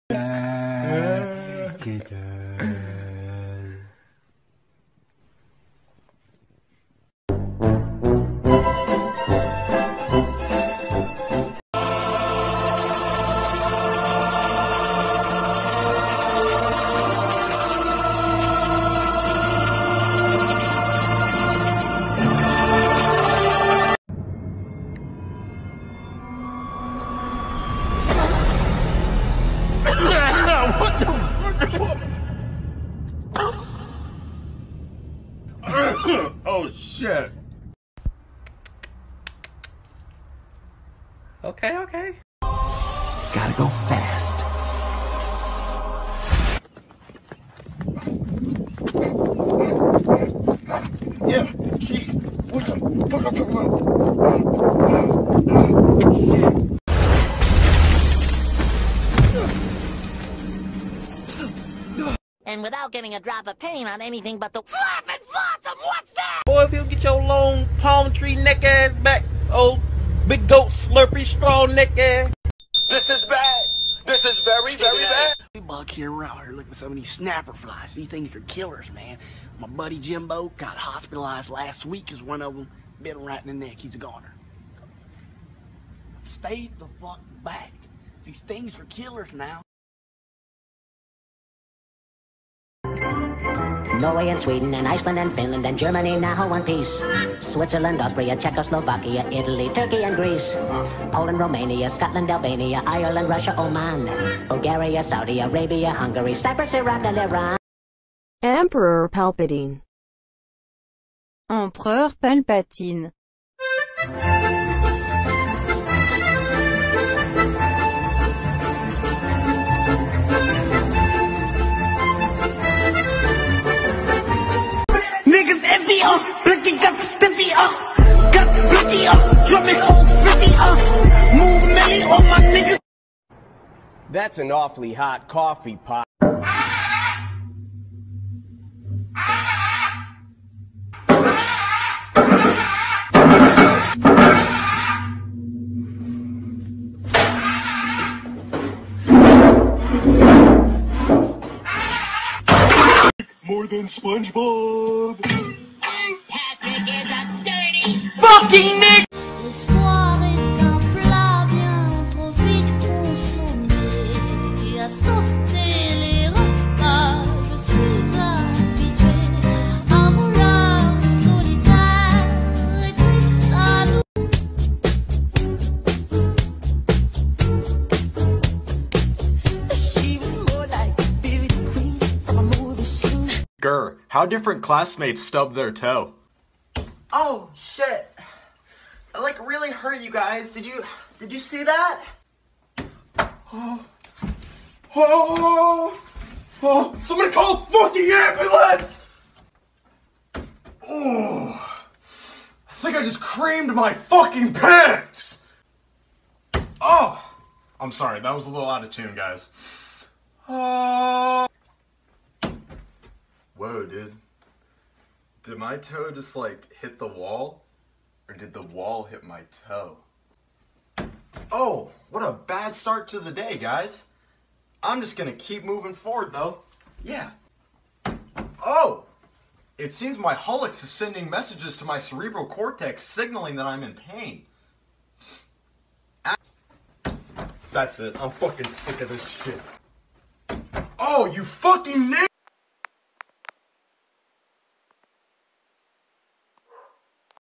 Oh shit. Okay. Gotta go fast. Yeah, shit. What the fuck I'm talking about? And without getting a drop of paint on anything but the flapping flotsam, what's that? Boy, if you get your long palm tree neck ass back, old big goat slurpy straw neck ass. This is bad. This is very, very bad. We bug here around here looking for some of these snapper flies. These things are killers, man. My buddy Jimbo got hospitalized last week because one of them bit him right in the neck. He's a goner. Stay the fuck back. These things are killers now. Norway and Sweden and Iceland and Finland and Germany now one piece. Switzerland, Austria, Czechoslovakia, Italy, Turkey and Greece. Poland, Romania, Scotland, Albania, Ireland, Russia, Oman. Bulgaria, Saudi Arabia, Hungary, Cyprus, Iraq and Iran. Emperor Palpatine. Empereur Palpatine. Niggas envy Blicky got the stiffy got the blicky drumming hoes 50 move many on my niggas. That's an awfully hot coffee pot. More than SpongeBob. Patrick is a dirty Fucking nigga. L'espoir est un plat bien trop vite consommé qui a sauté les repas. Je suis habitué, un voleur solitaire et triste à nous. She was more like Beauty Queen from a movie scene. Grr, how different classmates stub their toe. Oh shit! That like really hurt you guys. Did you see that? Oh, somebody call a fucking ambulance! Oh, I think I just creamed my fucking pants! Oh, I'm sorry, that was a little out of tune, guys. Whoa, dude. Did my toe just like hit the wall? Or did the wall hit my toe? Oh, what a bad start to the day, guys. I'm just gonna keep moving forward, though. Yeah. Oh! It seems my hallux is sending messages to my cerebral cortex signaling that I'm in pain. That's it. I'm fucking sick of this shit. Oh, you fucking